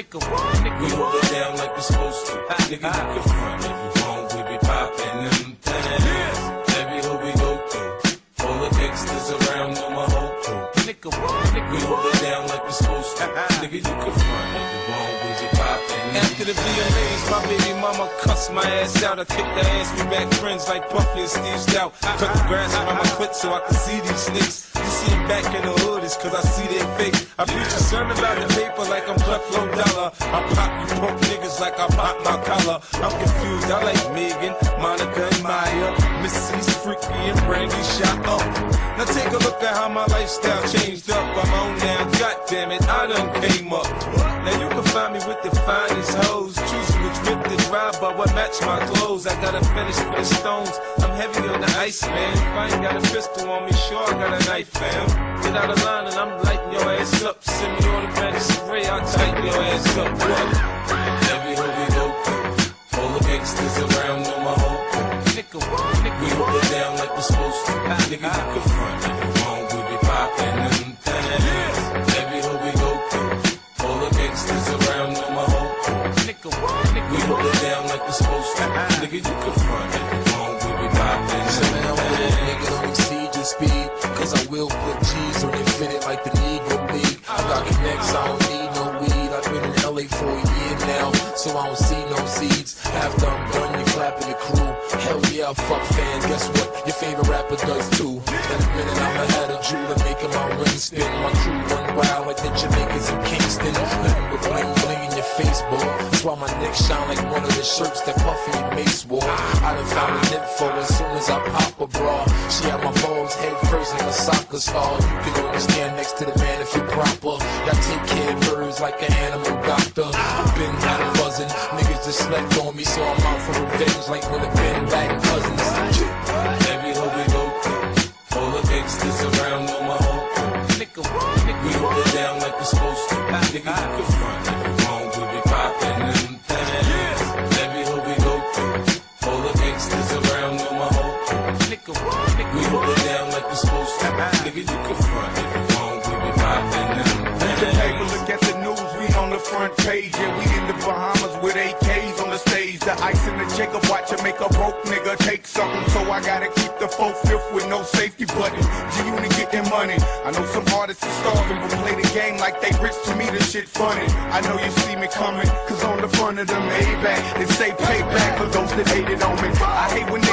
Nigga, we hold it down like we supposed to. Nigga, you can front if you wrong, we be poppin' them things. Every hood we go through, all the gangsters around know my whole crew. Nigga, we hold it down like we supposed to. Nigga, you can front if you wrong, we be poppin'. After the VMAs, my baby mama cuss my ass out. I kick the ass, we back friends like Puffy and Steve Stout. Cut the grass around my foot so I can see these snakes. You see them back in the hood, it's cause I see they fake. I preach a sermon about the paper like I'm creflo dollar. I pop you punk niggas like I pop my collar. I'm confused, I like Megan, Monica and Maya. Missy's freaky and Brandy shot up. Now take a look at how my lifestyle changed up. I'm on now, goddammit, I done came up. Now you can find me with the finest hoes, choosing which whip to drive, but what match my clothes. I got a fetish for the stones, I'm heavy on the ice, man. If I ain't got a pistol on me, sure I got a knife, fam. Get out of line and I'm lighting your ass up. Send me automatic spray, I'll tighten your ass up. What? Every hood we go through, all the gangsters around know my whole crew. Nigga, we hold it down like we're supposed to. Nigga, you can front if you wrong, we be poppin' them things. Every hood we go through, all the gangsters around know my whole crew. Nigga, we hold it down like we're supposed to. Nigga, you can front if you wrong, we be poppin' them things. Nigga, don't exceed your speed, cause I will put G's on it, fit it like the Negro League. I got connects, I don't need no weed. I've been in LA for a year now, so I don't see no seeds. After I'm done, you clapping the crew. Hell yeah, fuck fans, guess what? Your favorite rapper does too. In a minute, I'ma have a jeweler making my ring spin. My crew run wild like the Jamaicans in Kingston. Nothing but bling bling in your face, boy. That's why my neck shine like one of the shirts that Puffy and Mace wore. I done found an info as soon as I pop a bra. She had my balls head first like a soccer star. You can only stand next to the man if you're proper. I take care of birds like an animal doctor. I've been out of buzzing. Niggas just slept on me, so I'm out for revenge like when the Ben back cousins. Every hood we go through, all the gangsters around know my whole crew. Nigga, we hold it down like we're supposed to. Nigga, you can front if you wrong, we be poppin' them things. Every hood we go through, all the gangsters around know my whole crew. Nigga, we hold it down like we're supposed to. Nigga, you can front if you wrong, we be poppin' them things. Look at the news, we on the front page. Yeah, we in the Bahamas with AKs on the stage. The ice in the Jacob watch it make a broke nigga take something. So I gotta keep the 4/5 with no safety button. G-Unit getting money. I know some artists are starving, but play the game like they rich. To me, this shit funny. I know you see me coming, cause on the front of the Maybach, they say payback for those that hated on me. I hate when